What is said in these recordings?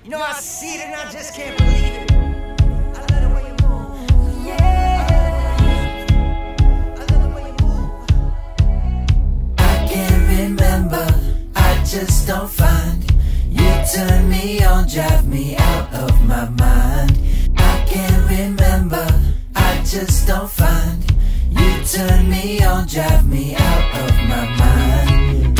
You know, I see it and I just can't believe it. I love the way you move. Yeah. I love the way you move. I can't remember, I just don't find. You turn me on, drive me out of my mind. I can't remember, I just don't find. You turn me on, drive me out of my mind.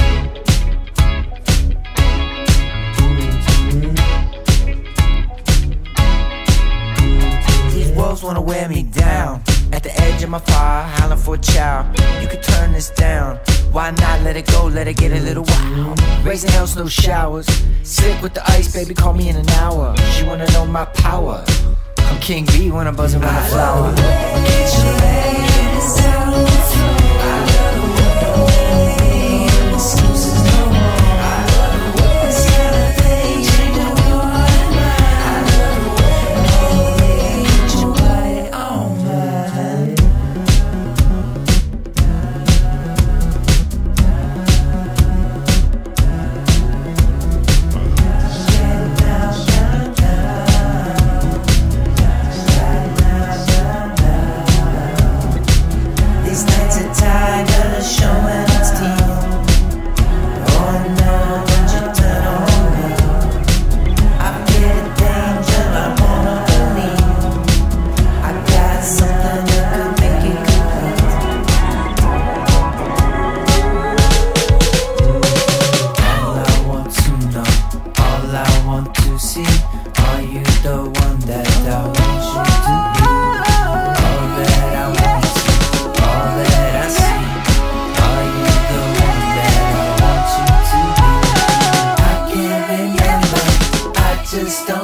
These wolves wanna wear me down. At the edge of my fire, howling for a child. You could turn this down. Why not let it go, let it get a little wild. Raising hell, no showers. Slick with the ice, baby, call me in an hour. She wanna know my power. I'm King B when I'm buzzing around a flower. Are you the one that I want you to be? All that I want to, all that I see. Are you the one that I want you to be? I can't remember, I just don't